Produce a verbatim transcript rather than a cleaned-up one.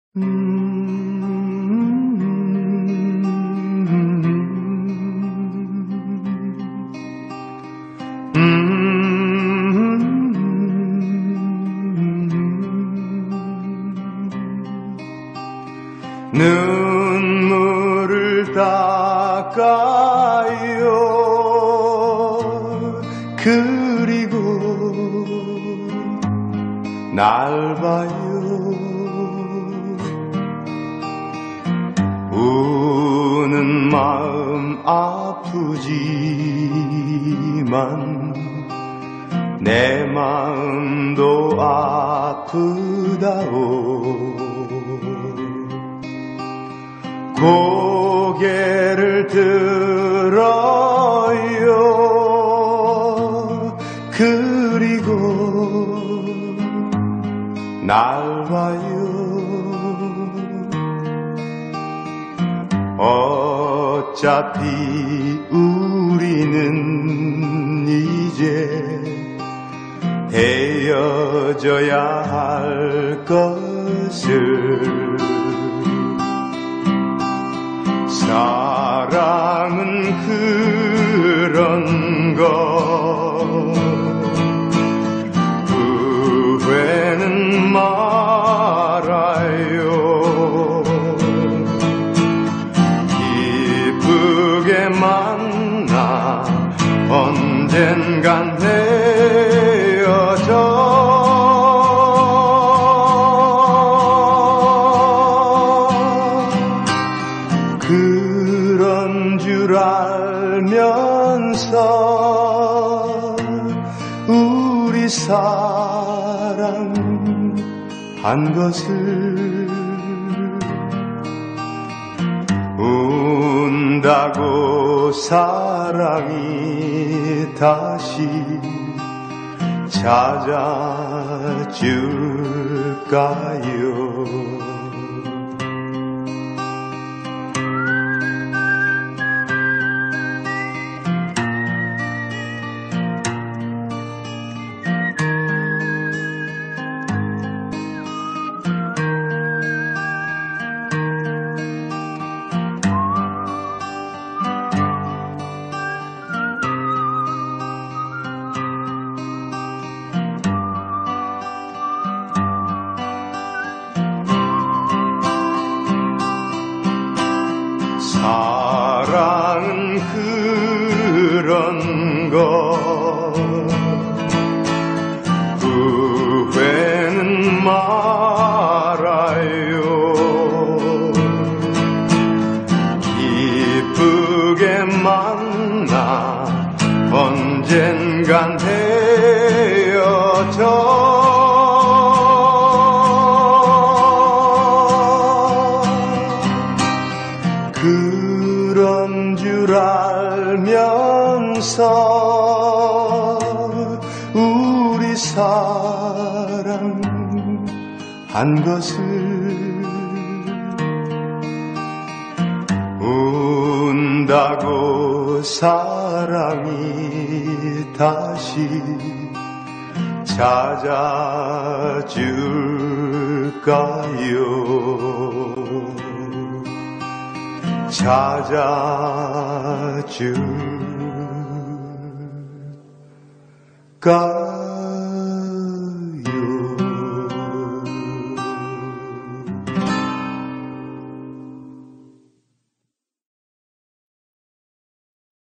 눈물을 닦아요. 그리고 날 봐요. 우는 마음 아프지만 내 마음도 아프다오. 고개를 들어요. 그리고 날 봐요. 어차피 우리는 이제 헤어져야 할 것을. 사랑은 그런 것, 후회는 말아요. 기쁘게 만나 언젠간 헤어져. 그런 줄 알면서 우리 사랑한 것을 운다고 사랑이 다시 찾아줄까요? 사랑은 그런 것, 후회는 말아요. 기쁘게 만나 언젠간 헤어져. 그런 줄 알면서 우리 사랑한 것을 운다고 사랑이 다시 찾아줄까요? 찾아줄까?